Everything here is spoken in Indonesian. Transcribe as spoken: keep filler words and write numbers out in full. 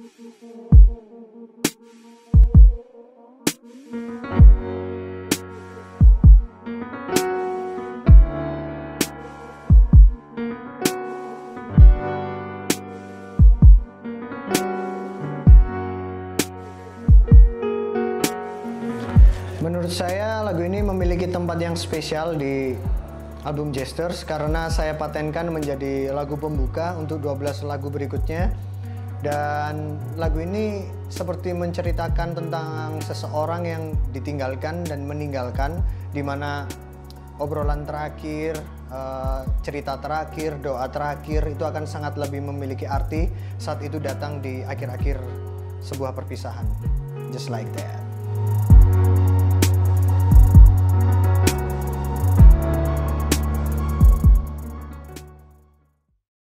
Menurut saya lagu ini memiliki tempat yang spesial di album Jesters karena saya patenkan menjadi lagu pembuka untuk dua belas lagu berikutnya. Dan lagu ini seperti menceritakan tentang seseorang yang ditinggalkan dan meninggalkan, di mana obrolan terakhir, cerita terakhir, doa terakhir itu akan sangat lebih memiliki arti saat itu datang di akhir-akhir sebuah perpisahan. Just like that.